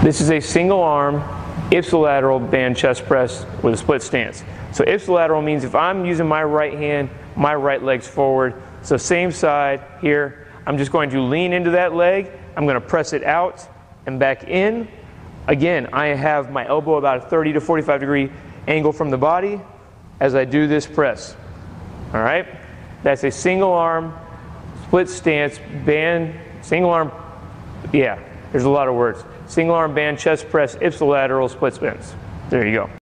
This is a single arm ipsilateral band chest press with a split stance. So ipsilateral means if I'm using my right hand, my right leg's forward. So same side here, I'm just going to lean into that leg, I'm going to press it out and back in. Again, I have my elbow about a 30 to 45 degree angle from the body as I do this press. All right? That's a single arm, split stance, band, single arm, yeah, there's a lot of words. Single arm band chest press, ipsilateral split stance. There you go.